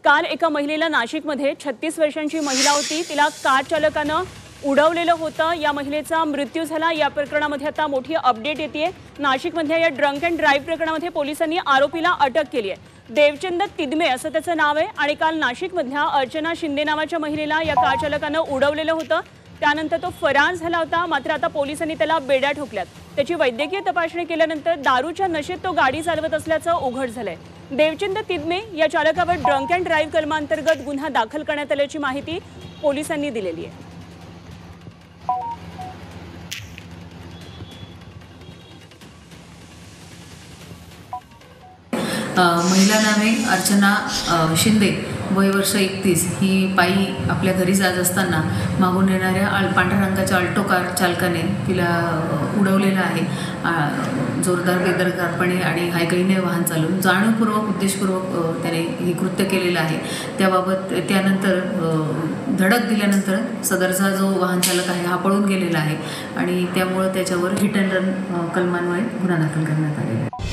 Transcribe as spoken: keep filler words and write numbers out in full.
काल एका महिलेला नाशिकमध्ये छत्तीस वर्षांची महिला होती, तिला कार चालकानं उडवलेलं होतं। या महिलेचा मृत्यू झाला। या प्रकरणामध्ये आता मोठी अपडेट येते। नाशिकमधल्या या ड्रंक अँड ड्राइव्ह प्रकरणामध्ये पोलिसांनी आरोपीला अटक केली आहे। देवचंद तिदमे असं त्याचं नाव आहे आणि काल नाशिकमधल्या अर्चना शिंदे नावाच्या महिलेला या कार चालकानं उडवलेलं होतं। त्यानंतर तो फरार झाला होता। मात्र आता पोलिसांनी त्याला बेड्या ठोकल्यात। त्याची वैद्यकीय तपासणी केल्यानंतर दारूच्या नशेत तो गाडी चालवत असल्याचं उघड झालंय। देवचंद तिदमे या चालकावर ड्रंक अँड ड्राइव्ह कलमांतर्गत गुन्हा दाखल करण्यात आल्याची माहिती पोलिसांनी दिलेली आहे। महिला नावे अर्चना शिंदे, वय वर्ष एकतीस, ही पायी आपल्या घरी जात असताना मागून येणाऱ्या आल पांढऱ्या रंगाच्या अल्टो कार चालकाने तिला उडवलेलं आहे। जोरदार बेदरकारपणे आणि हायगईने वाहन चालवून जाणीवपूर्वक उद्देशपूर्वक त्याने हे कृत्य केलेलं आहे। त्याबाबत त्यानंतर धडक दिल्यानंतर सदरचा जो वाहन चालक आहे हा पळून गेलेला आहे आणि त्यामुळे त्याच्यावर हिट अँड रन कलमान्वये गुन्हा दाखल करण्यात आलेला आहे।